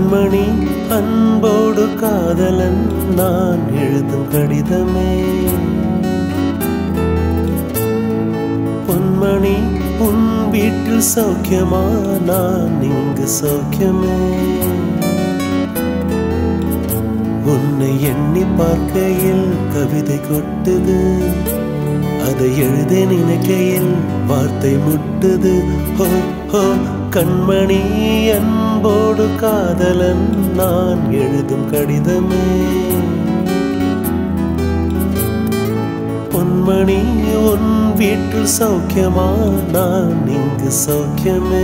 கண்மணி அன்போடு காதலன் நான் எழுதும் கடிதமே. பொன்மணி உன் வீட்டில் சௌக்கியமா, நான் இங்கு சௌக்கியமே. உன்னை எண்ணி பார்க்கையில் கவிதை கொட்டுது, அதை எழுத நினைக்கையில் வார்த்தை முட்டுது. ஹோ ஹோ கண்மணி அன்போடு காதலன் நான் எழுதும் கடிதமே. பொன்மணி உன் வீட்டில் சௌக்கியமா, நான் இங்கு சௌக்கியமே.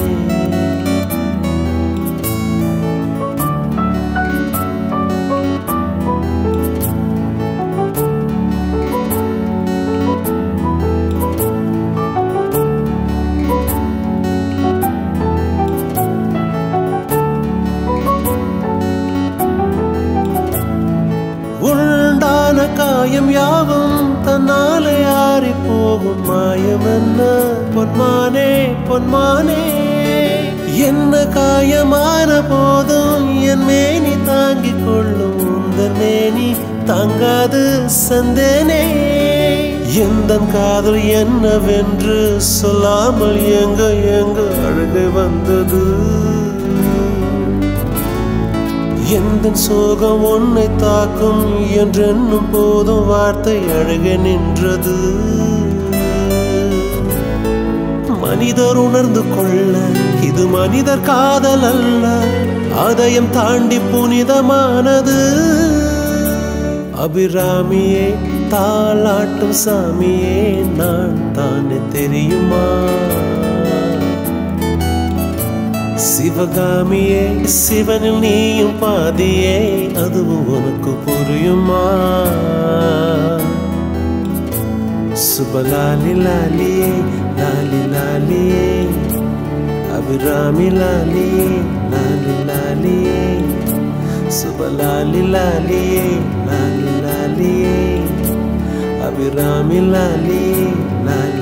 உண்டான காயம் யாவும் தன்னாலே ஆறி போகும் மாயம் என்ன பொன்மானே பொன்மானே. என்ன காயமான போதும் என் மேனி தாங்கிக் கொள்ளும் உந்தன் மேனி தாங்காது சந்தேனே. எந்த காதல் என்னவென்று சொல்லாமல் எங்க எங்க அழுகை வந்தது. எந்த சோகம் உன்னை தாக்கும் என்றென்னும் போதும் வார்த்தை அழுக நின்றது. மனிதர் உணர்ந்து கொள்ள இது மனிதர் காதல் அல்ல, அதையும் தாண்டி புனிதமானது. அபிராமியே தாளாட்டும் சாமியே நான் தானே தெரியுமா. சிவகாமியே சிவனில் நீயும் பாதியே, அதுவும் உனக்கு புரியுமா. சுபலாலி லாலியே லாலி லாலியே, அபிராமி லாலியே லாலி லாலியே. சுபலாலி லாலியே லாலி லாலியே, அபிராமி லாலியே லாலி